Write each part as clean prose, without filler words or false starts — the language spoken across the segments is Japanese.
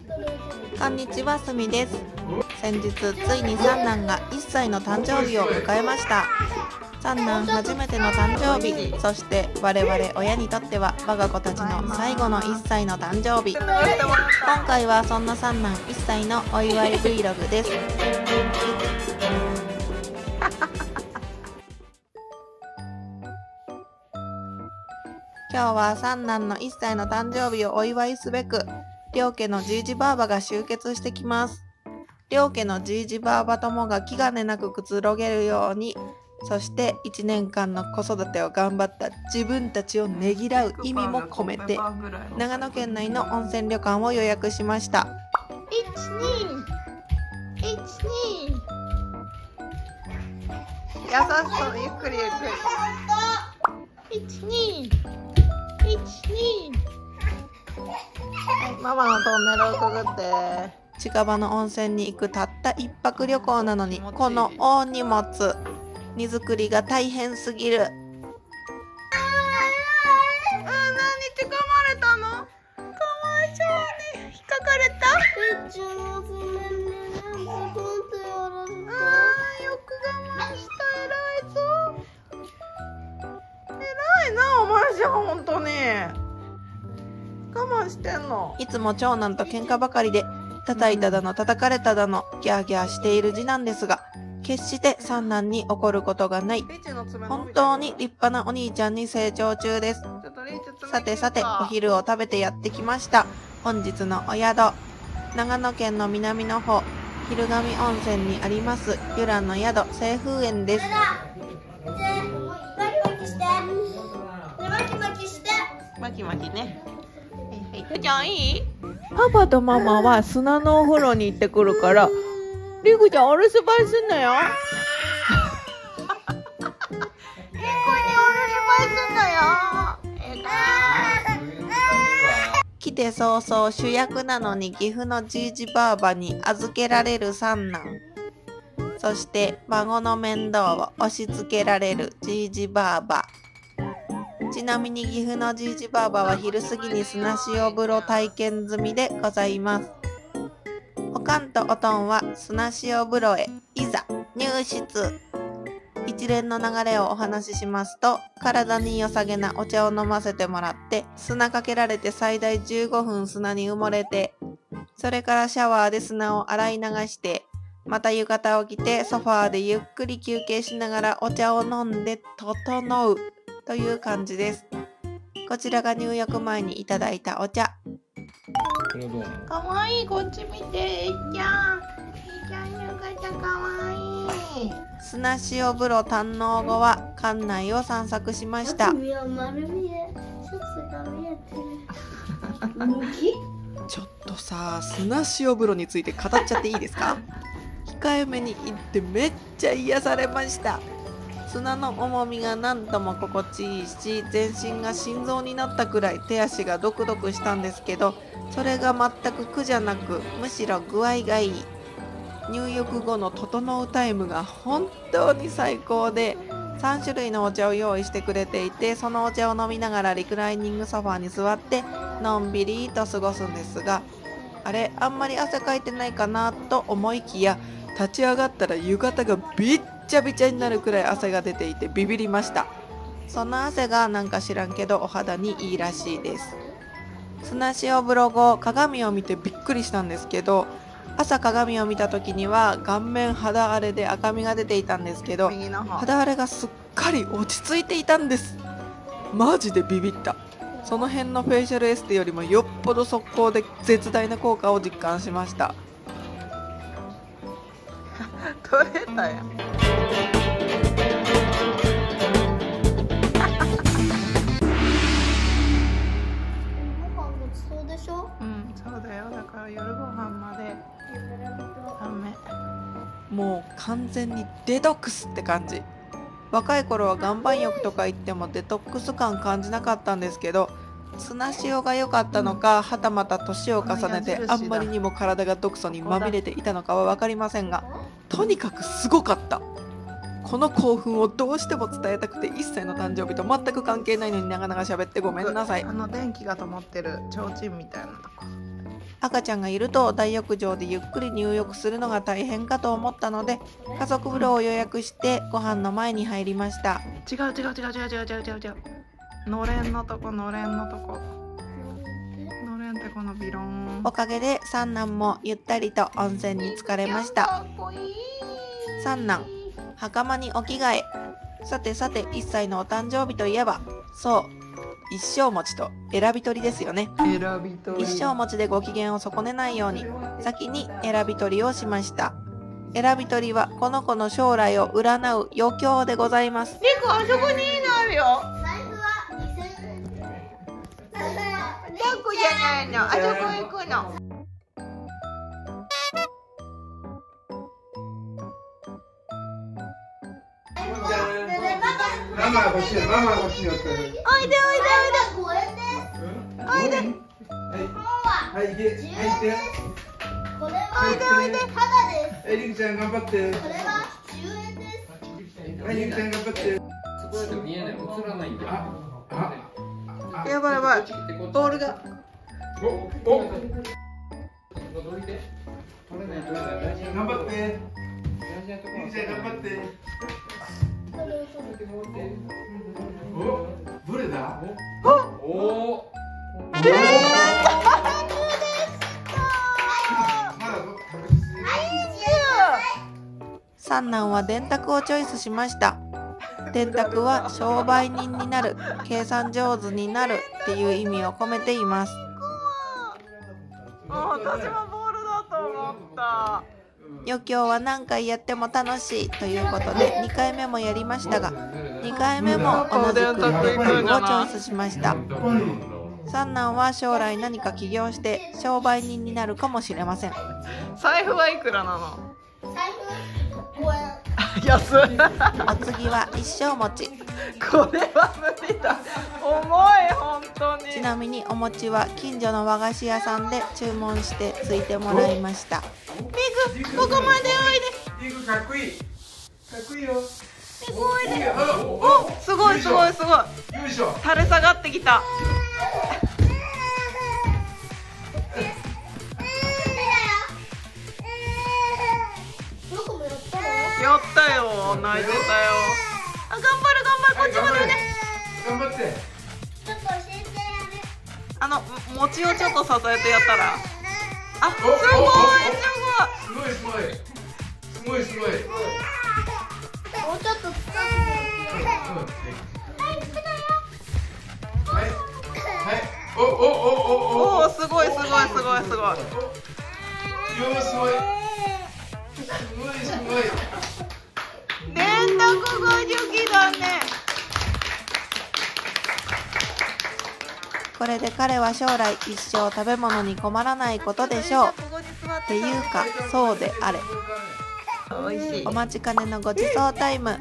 こんにちは、すみです。先日ついに三男が1歳の誕生日を迎えました。三男初めての誕生日、そして我々親にとっては我が子たちの最後の1歳の誕生日。今回はそんな三男1歳のお祝い Vlog です。今日は三男の1歳の誕生日をお祝いすべく、両家のじいじばあばが集結してきます。両家のじいじばあばともが気兼ねなくくつろげるように、そして1年間の子育てを頑張った自分たちをねぎらう意味も込めて、長野県内の温泉旅館を予約しました。 優しそう、ゆっくりゆっくり。ママのトンネルをくぐって。 近場の温泉に行くたった1泊旅行なのに、この大荷物、荷造りが大変すぎる。 何って噛まれたの？かわいそうに引っかかれた？よく我慢した、偉いぞ。偉いな、お前じゃん、本当に。我慢してんの。 いつも長男と喧嘩ばかりで、叩いただの叩かれただのギャーギャーしている次男ですが、決して三男に怒ることがない。本当に立派なお兄ちゃんに成長中です。さてさて、お昼を食べてやってきました。本日のお宿、長野県の南の方、昼神温泉にあります由良の宿清風園です。 巻き巻きね。 じゃあいい？ パパとママは砂のお風呂に行ってくるから、リクちゃんお留守番すんなよ。リクにお留守番すんなよ。 来て早々主役なのに岐阜のじいじばあばに預けられる三男。そして孫の面倒を押し付けられるじいじばあば。ちなみに岐阜のじいじばあばは昼過ぎに砂塩風呂体験済みでございます。おかんとおとんは砂塩風呂へいざ入室。一連の流れをお話ししますと、体に良さげなお茶を飲ませてもらって、砂かけられて最大15分砂に埋もれて、それからシャワーで砂を洗い流して、また浴衣を着てソファーでゆっくり休憩しながらお茶を飲んで整うという感じです。こちらが入浴前にいただいたお茶。 かわいい、こっち見て、いっちゃん。いっちゃん浴衣かわいい。 砂塩風呂堪能後は館内を散策しました。ちょっとさ、砂塩風呂について語っちゃっていいですか？控えめに言ってめっちゃ癒されました。砂の重みが何とも心地いいし、全身が心臓になったくらい手足がドクドクしたんですけど、それが全く苦じゃなく、むしろ具合がいい。入浴後の整うタイムが本当に最高で、3種類のお茶を用意してくれていて、そのお茶を飲みながらリクライニングソファーに座ってのんびりと過ごすんですが、あれ、あんまり汗かいてないかなと思いきや、立ち上がったら浴衣がびっちゃびちゃになるくらい汗が出ていてビビりました。その汗がなんか知らんけどお肌にいいらしいです。砂塩風呂後、鏡を見てびっくりしたんですけど、朝鏡を見た時には顔面肌荒れで赤みが出ていたんですけど、肌荒れがすっかり落ち着いていたんです。マジでビビった。その辺のフェイシャルエステよりもよっぽど速攻で絶大な効果を実感しました。 取れたやん。うん、そうだよ。だから夜ご飯までダメ。 もう完全にデトックスって感じ。若い頃は岩盤浴とか行ってもデトックス感感じなかったんですけど、砂塩が良かったのか、はたまた年を重ねてあんまりにも体が毒素にまみれていたのかは分かりませんが、とにかくすごかった。この興奮をどうしても伝えたくて、1歳の誕生日と全く関係ないのに長々喋ってごめんなさい。 電気が灯ってる提灯みたいなとこ。 赤ちゃんがいると大浴場でゆっくり入浴するのが大変かと思ったので、家族風呂を予約してご飯の前に入りました。 違う。のれんのとこ。のれんってこのビローン。 おかげで三男もゆったりと温泉に浸かれました。三男、袴にお着替え。さて1歳のお誕生日といえば、そう一生餅と選び取りですよね。一生餅でご機嫌を損ねないように先に選び取りをしました。選び取りはこの子の将来を占う余興でございます。 リコ、あそこにあるよ。抱っこじゃないの。あそこ行くの。 ママがこっちに寄ってる。 おいで。 はい、行け。 おいで。 りくちゃん頑張って。 これは10円です。 はい、りくちゃん頑張って。 そこだと見えない、映らないんだよ。 やばい。ボールが。 お。 どいて。取れない。 頑張って。りくちゃん頑張って。お、どれだ？ お。 三男は電卓をチョイスしました。電卓は商売人になる、計算上手になるっていう意味を込めています。 私もボールだと思った。 余興は何回やっても楽しいということで2回目もやりましたが、2回目も同じく電卓をチョイスしました。三男は将来何か起業して商売人になるかもしれません。 財布はいくらなの？ 財布5円。 安い。 お次は一生餅。 これは無理だ。重い、本当に。 ちなみにお餅は近所の和菓子屋さんで注文してついてもらいました。 リク、ここまでおいで。 リクかっこいい。かっこいいよ。 リクおいで。お、すごい。 よいしょ。 垂れ下がってきた。やったよ、泣いてたよ。あ、頑張る、こっちまでね。 頑張って。 ちょっと教えてやる。 餅をちょっと支えてやったら。あ、すごい。 もうちょっと使おお、すごい。電卓が好きだね。 これで彼は将来一生食べ物に困らないことでしょう。っていうかそうであれ。 おいしい。 お待ちかねのごちそうタイム。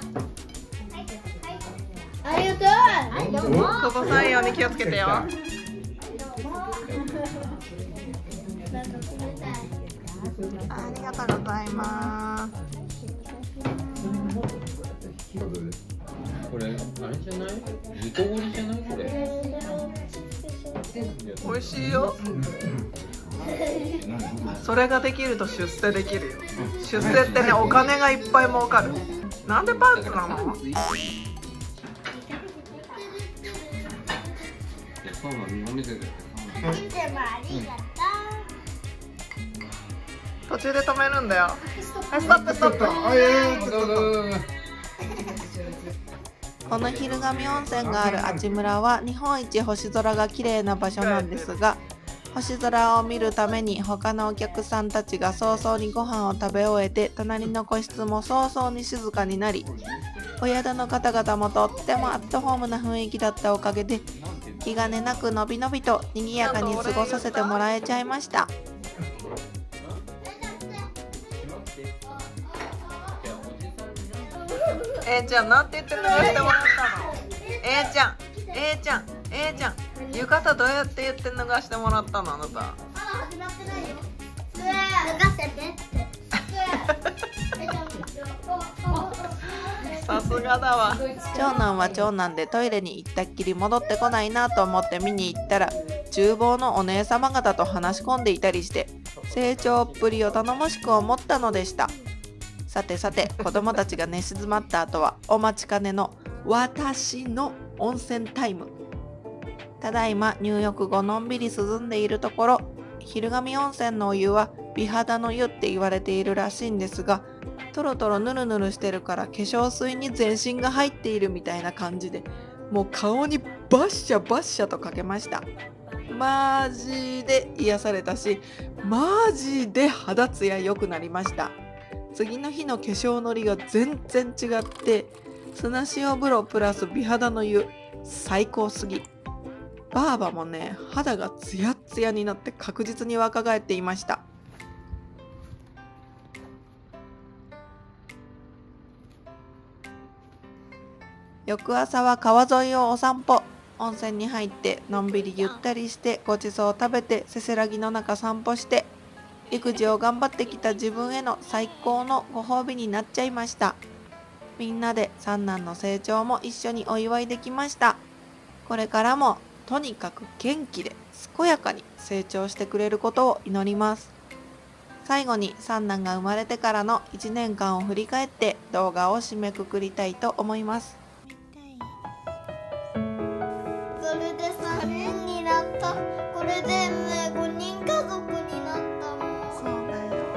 ありがとう。 こぼさないように気をつけてよ。ありがとうございます。 これあれじゃない？煮こごりじゃないこれ？ 美味しいよ。それができると出世できるよ。出世ってね、お金がいっぱい儲かる。なんでパンツなの？ そうなの、見せて。 いつもありがと途中で止めるんだよ。はい、ストップ。 この昼神温泉がある阿智村は日本一星空が綺麗な場所なんですが、星空を見るために他のお客さんたちが早々にご飯を食べ終えて、隣の個室も早々に静かになり、お宿の方々もとってもアットホームな雰囲気だったおかげで、気兼ねなくのびのびと賑やかに過ごさせてもらえちゃいました。 ちゃん、なんて言って流してもらったの？ちゃん、浴衣どうやって言って流してもらったの？あなた。 う。まだ始まってないよ。脱がせてって。 さすがだわ。 長男は長男でトイレに行ったっきり戻ってこないなと思って見に行ったら、 厨房のお姉様方と話し込んでいたりして、成長っぷりを頼もしく思ったのでした。さてさて、子供たちが寝静まった後はお待ちかねの私の温泉タイム。ただいま入浴後のんびり涼んでいるところ、昼神温泉のお湯は美肌の湯って言われているらしいんですが、トロトロヌルヌルしてるから化粧水に全身が入っているみたいな感じで、もう顔にバッシャバッシャとかけました。マジで癒されたし、マジで肌ツヤ良くなりました。次の日の化粧のりが全然違って、砂塩風呂プラス美肌の湯、最高すぎ。ばあばもね、肌がツヤツヤになって確実に若返っていました。翌朝は川沿いをお散歩。温泉に入ってのんびりゆったりしてごちそうを食べて、せせらぎの中散歩して、育児を頑張ってきた自分への最高のご褒美になっちゃいました。みんなで三男の成長も一緒にお祝いできました。これからもとにかく元気で健やかに成長してくれることを祈ります。最後に三男が生まれてからの1年間を振り返って動画を締めくくりたいと思います。 これで3人になった。これでね、5人家族になったの。 そうだよ。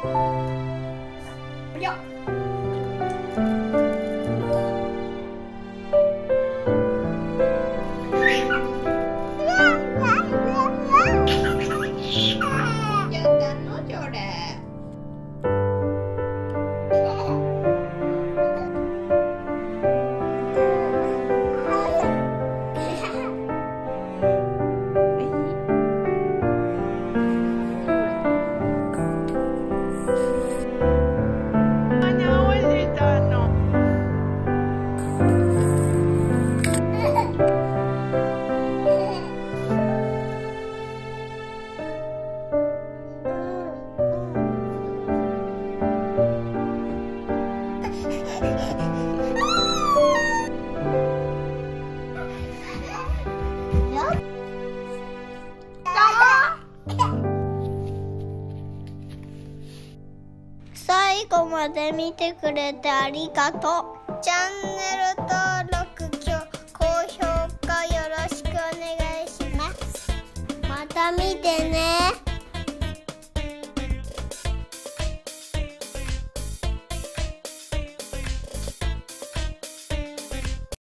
最後まで見てくれてありがとう。チャンネル登録、高評価よろしくお願いします。また見てね。